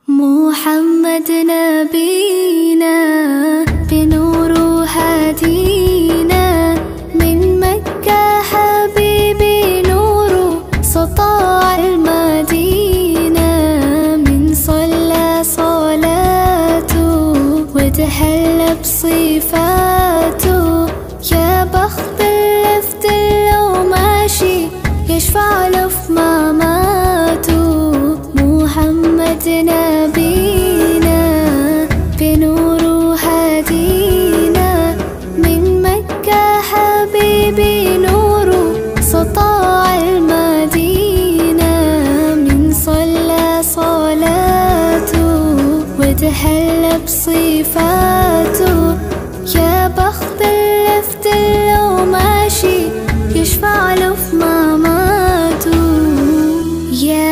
محمد نبينا بنور هدينا، من مكة حبيبي نور سطاع المدينة، من صلى صلاته وتحلى بصفاته، يا بخت اللي في دله ماشي يشفع له في مماته. محمد نبينا بنور هدينا، من مكة حبيبي نور سطاع المدينة، من صلى صلاته وتحلى بصفاته، يا بخت